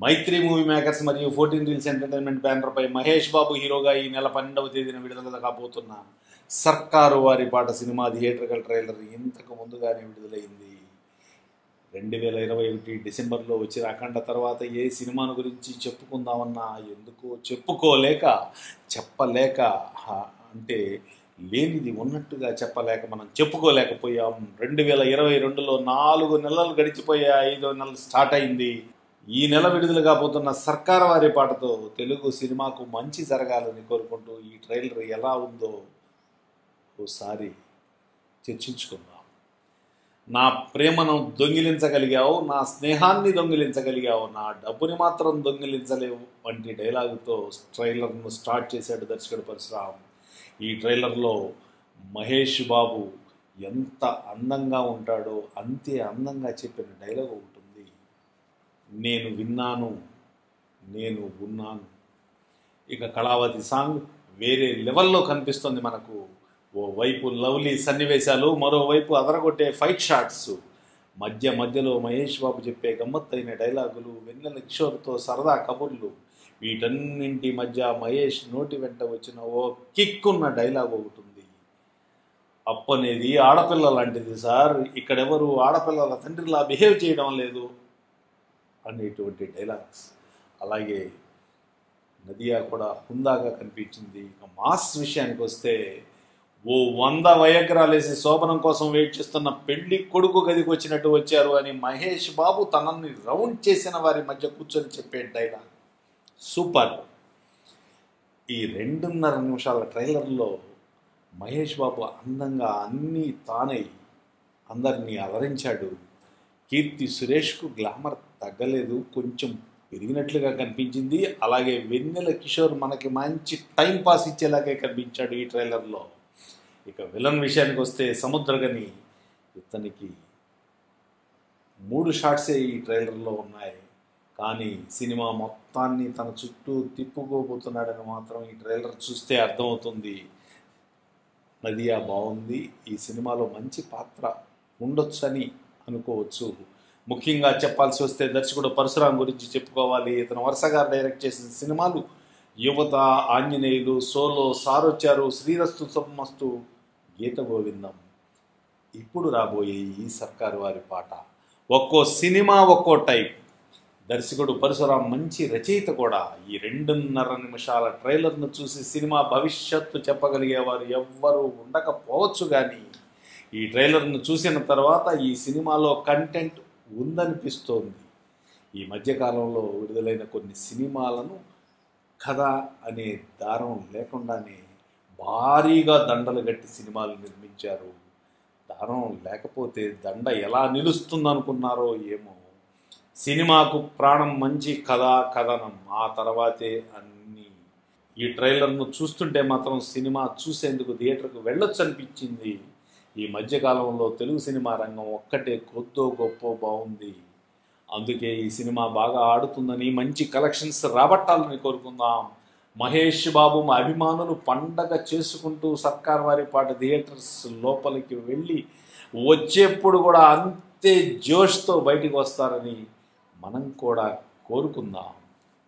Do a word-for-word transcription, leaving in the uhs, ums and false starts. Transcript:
మైత్రి movie makers మరియు fourteen reels entertainment బ్యానర్పై మహేష్ బాబు హీరోగా ఈ నెల పన్నెండవ తేదీన విడుదల కాబోతున్న సర్కారు వారి పాట సినిమా థియేట్రికల్ ట్రైలర్ ఇంతకు ముందుగానే విడుదలైంది. రెండు వేల ఇరవై ఒకటి డిసెంబర్లో వచ్చిన అఖండ తర్వాత ఏ సినిమాను గురించి చెప్పుకుందామన్నా ఎందుకో చెప్పుకోలేక చెప్పలేక అంటే లేనిది ఉన్నట్టుగా చెప్పలేక మనం చెప్పుకోలేకపోయాం. రెండు వేల ఇరవై రెండులో నాలుగు నెలలు గడిచిపోయే ఐదో నెలలు స్టార్ట్ అయింది. ఈ నెల విడుదల కాబోతున్న సర్కారు వారి పాటతో తెలుగు సినిమాకు మంచి జరగాలని కోరుకుంటూ ఈ ట్రైలర్ ఎలా ఉందో ఓసారి చర్చించుకుందాం. నా ప్రేమను దొంగిలించగలిగావు, నా స్నేహాన్ని దొంగిలించగలిగావు, నా డబ్బుని మాత్రం దొంగిలించలేవు వంటి డైలాగుతో ట్రైలర్ను స్టార్ట్ చేశాడు దర్శకుడు పరశురామ్. ఈ ట్రైలర్లో మహేష్ బాబు ఎంత అందంగా ఉంటాడో అంతే అందంగా చెప్పిన డైలాగ్ ఒకటి ఉంది. నేను విన్నాను, నేను ఉన్నాను. ఇక కళావతి సాంగ్ వేరే లెవెల్లో కనిపిస్తుంది మనకు. ఓ వైపు లవ్లీ సన్నివేశాలు, మరోవైపు అదరగొట్టే ఫైట్ షాట్స్, మధ్య మధ్యలో మహేష్ బాబు చెప్పే గమ్మత్తైన డైలాగులు, వెన్నెల కిషోర్తో సరదా కబుర్లు, వీటన్నింటి మధ్య మహేష్ నోటి వెంట వచ్చిన ఓ కిక్కున్న డైలాగ్ ఒకటి ఉంది. అప్పు అనేది ఆడపిల్ల లాంటిది సార్, ఇక్కడెవరు ఆడపిల్లల తండ్రిలా బిహేవ్ చేయడం లేదు అనేటువంటి డైలాగ్స్. అలాగే నదియా కూడా హుందాగా కనిపించింది. ఇక మాస్ విషయానికి వస్తే ఓ వంద వయగ్రాలేసి శోభనం కోసం వెయిట్ చేస్తున్న పెళ్లి కొడుకు గదికి వచ్చినట్టు వచ్చారు అని మహేష్ బాబు తనని రౌండ్ చేసిన వారి మధ్య కూర్చొని చెప్పే డైలాగ్ సూపర్. ఈ రెండున్నర నిమిషాల ట్రైలర్లో మహేష్ బాబు అందంగా అన్నీ తానై అందరినీ అలరించాడు. కీర్తి సురేష్కు గ్లామర్ తగ్గలేదు, కొంచెం పెరిగినట్లుగా కనిపించింది. అలాగే వెన్నెల కిషోర్ మనకి మంచి టైం పాస్ ఇచ్చేలాగే కనిపించాడు ఈ ట్రైలర్లో. ఇక విలన్ విషయానికి వస్తే సముద్రగని, ఇతనికి మూడు షాట్సే ఈ ట్రైలర్లో ఉన్నాయి, కానీ సినిమా మొత్తాన్ని తన చుట్టూ తిప్పుకోబోతున్నాడని మాత్రం ఈ ట్రైలర్ చూస్తే అర్థమవుతుంది. నదియా బాగుంది, ఈ సినిమాలో మంచి పాత్ర ఉండొచ్చని అనుకోవచ్చు. ముఖ్యంగా చెప్పాల్సి వస్తే దర్శకుడు పరశురామ్ గురించి చెప్పుకోవాలి. ఇతను వరుసగా డైరెక్ట్ చేసిన సినిమాలు యువత, ఆంజనేయులు, సోలో, సారొచ్చారు, శ్రీరస్తు శుభమస్తు, గీత గోవిందం, ఇప్పుడు రాబోయే ఈ సర్కారు వారి పాట. ఒక్కో సినిమా ఒక్కో టైప్. దర్శకుడు పరశురామ్ మంచి రచయిత కూడా. ఈ రెండున్నర నిమిషాల ట్రైలర్ను చూసి సినిమా భవిష్యత్తు చెప్పగలిగేవారు ఎవ్వరూ ఉండకపోవచ్చు, కానీ ఈ ట్రైలర్ను చూసిన తర్వాత ఈ సినిమాలో కంటెంట్ ఉందనిపిస్తోంది. ఈ మధ్యకాలంలో విడుదలైన కొన్ని సినిమాలను కథ అనే దారం లేకుండానే భారీగా దండలు గట్టి సినిమాలు నిర్మించారు. దారం లేకపోతే దండ ఎలా నిలుస్తుందనుకున్నారో ఏమో. సినిమాకు ప్రాణం మంచి కథ, కథనం, ఆ తర్వాతే అన్నీ. ఈ ట్రైలర్ను చూస్తుంటే మాత్రం సినిమా చూసేందుకు థియేటర్కు వెళ్ళొచ్చు అనిపించింది. ఈ మధ్యకాలంలో తెలుగు సినిమా రంగం ఒక్కటే కొద్దో గొప్ప బాగుంది. అందుకే ఈ సినిమా బాగా ఆడుతుందని, మంచి కలెక్షన్స్ రాబట్టాలని కోరుకుందాం. మహేష్ బాబు అభిమానులు పండగ చేసుకుంటూ సర్కారు వారి పాట థియేటర్స్ లోపలికి వెళ్ళి వచ్చేప్పుడు కూడా అంతే జోష్తో బయటికి వస్తారని మనం కూడా కోరుకుందాం.